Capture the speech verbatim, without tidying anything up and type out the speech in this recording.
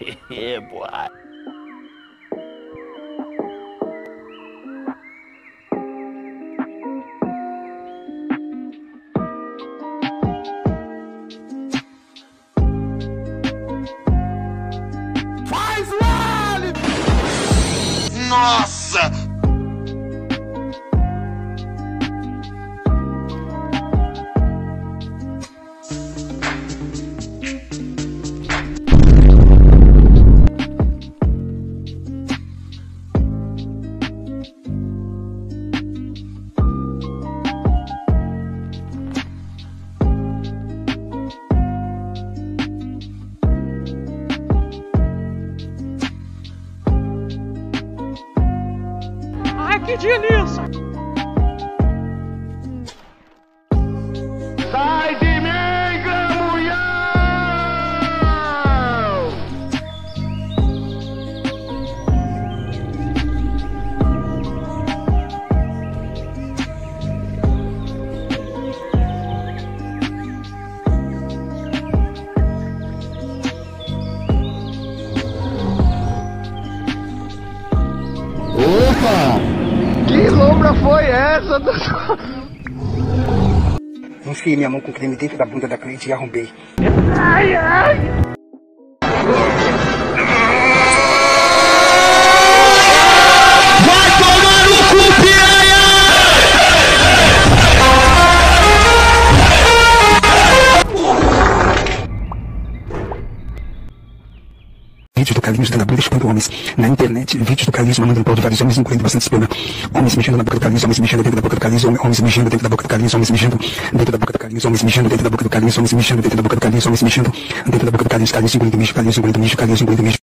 Yeah, boy. Faz vale! Nossa! Que delícia! Sai de mim, gramulhão! Opa! Que lombra foi essa? Enfiei minha mão com creme dentro da bunda da cliente e arrombei. Ai, ai! Vai tomar no cu, piranha! Vídeos do Carlinhos dando a bunda chupando homens. Na internet, vídeos do Carlinhos mamando no pau de vários homens, incluindo bastante esperma. Homens mexendo na boca do Carlinhos, homens mexendo dentro da boca do Carlinhos, homens mexendo dentro da boca do Carlinhos, homens mexendo dentro da boca do Carlinhos, homens mexendo dentro da boca do Carlinhos, homens mexendo dentro da boca do Carlinhos, homens mexendo dentro da boca do Carlinhos, Carlinhos engolindo mijo, Carlinhos engolindo mijo, Carlinhos engolindo mijo.